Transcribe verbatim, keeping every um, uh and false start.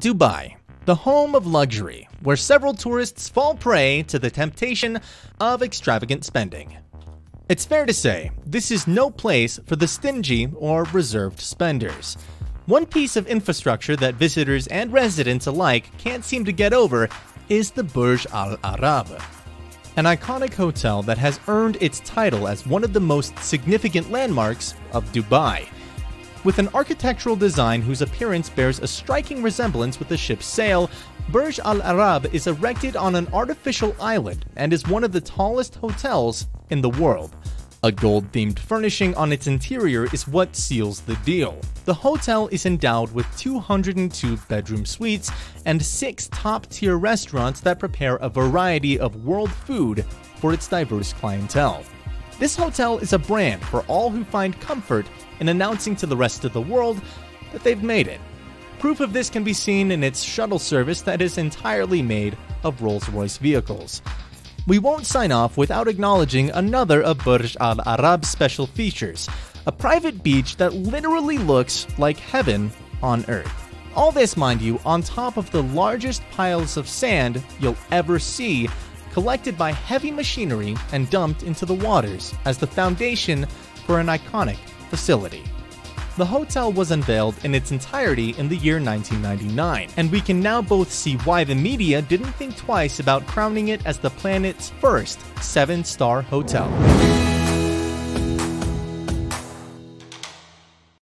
Dubai, the home of luxury, where several tourists fall prey to the temptation of extravagant spending. It's fair to say, this is no place for the stingy or reserved spenders. One piece of infrastructure that visitors and residents alike can't seem to get over is the Burj Al Arab, an iconic hotel that has earned its title as one of the most significant landmarks of Dubai. With an architectural design whose appearance bears a striking resemblance with the ship's sail, Burj Al Arab is erected on an artificial island and is one of the tallest hotels in the world. A gold-themed furnishing on its interior is what seals the deal. The hotel is endowed with two hundred two bedroom suites and six top-tier restaurants that prepare a variety of world food for its diverse clientele. This hotel is a brand for all who find comfort in announcing to the rest of the world that they've made it. Proof of this can be seen in its shuttle service that is entirely made of Rolls-Royce vehicles. We won't sign off without acknowledging another of Burj Al Arab's special features, a private beach that literally looks like heaven on earth. All this, mind you, on top of the largest piles of sand you'll ever see, collected by heavy machinery and dumped into the waters as the foundation for an iconic facility. The hotel was unveiled in its entirety in the year nineteen ninety-nine, and we can now both see why the media didn't think twice about crowning it as the planet's first seven-star hotel.